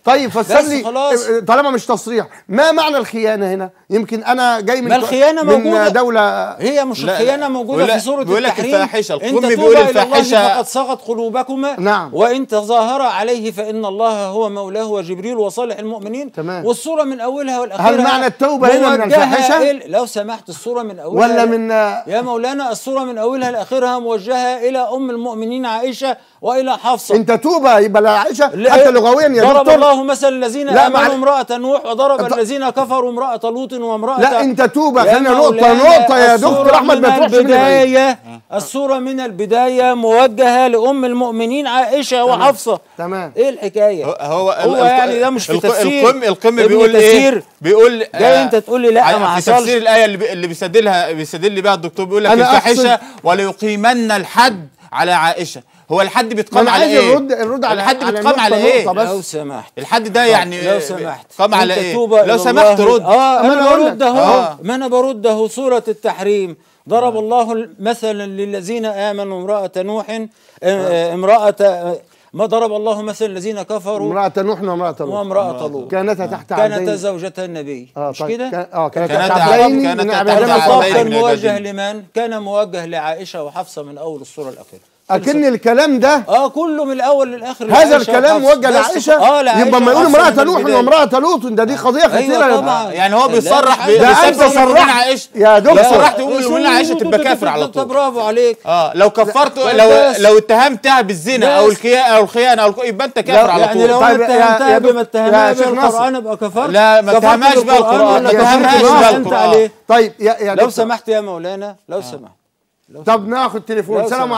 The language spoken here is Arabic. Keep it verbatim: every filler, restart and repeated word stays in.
طيب فسر لي طالما مش تصريح، ما معنى الخيانه هنا؟ يمكن انا جاي من ما الخيانه من موجودة دوله، هي مش الخيانه موجوده في سوره التحريم. الفاحشه انت بيقول الفاحشه فقد صغت قلوبكما. نعم. وان تظاهر عليه فان الله هو مولاه وجبريل وصالح المؤمنين. تمام. والسوره من اولها والاخيرها. هل معنى التوبه هنا من الفاحشه؟ لو سمحت السوره من اولها ولا من يا مولانا السوره من اولها لاخرها موجهه الى ام المؤمنين عائشه والى حفصه. انت توبه يبقى عائشه حتى لغويا يا ضرب دكتور. الله مثل الذين امنوا امراه نوح وضرب أنت... الذين كفروا امراه لوط وامراه. لا انت توبه خلينا نقطه نقطه يا دكتور احمد ما تروحش من البدايه. السوره من البدايه موجهه لام المؤمنين عائشه وحفصه. تمام. ايه الحكايه؟ هو, هو يعني ده مش في تفسير القم القم بيقول ايه؟ بيقول جاي انت تقول لي لا ما حصلش. في تفسير الايه اللي اللي بيستدلها بيستدل بيها الدكتور بيقول لك الفاحشه وليقيمن الحد على عائشه. هو الحد بيتقام على ايه؟ الرد الرد على الحد بيتقام على ايه؟ لو سمحت الحد ده يعني لو سمحت قام على ايه؟ لو سمحت رد. اه انا برد اهو ما انا برد اهو. سوره التحريم ضرب الله مثلا للذين امنوا امراه نوح امراه ما ضرب الله مثلا الذين كفروا امرأة نوح وامرأة لوط وامرأة لوط كانتا تحت عبدين كانتا زوجتا النبي. آه مش كده؟ اه كانتا تحت عبدين كانت من تحت عبدين. كان موجه لمن؟ كان موجه لعائشة وحفصة من أول السورة الأخيرة. أكن الكلام ده اه كله من الأول للآخر. هذا الكلام موجه لعائشة. اه لعائشة يبقى ما يقول امرأة نوح وامرأة لوط ده دي قضية خطيرة. أيوة طبعا. يعني هو بيصرح ده انت صرحت عائشة يا دكتور. صرحت ام المؤمنين عائشة تبقى كافر على طول. برافو عليك. اه لو كفرت لو لو اتهمتها بالزنا او الخيانة او الخيانة او يبقى انت كافر على طول. يعني لو اتهمتها بما اتهمها بالقرآن ابقى كفرت. لا ما اتهمهاش بالقرآن، ما اتهمهاش بالقرآن. طيب يا لو سمحت يا مولانا لو سمحت. طب ناخد تليفون. سلام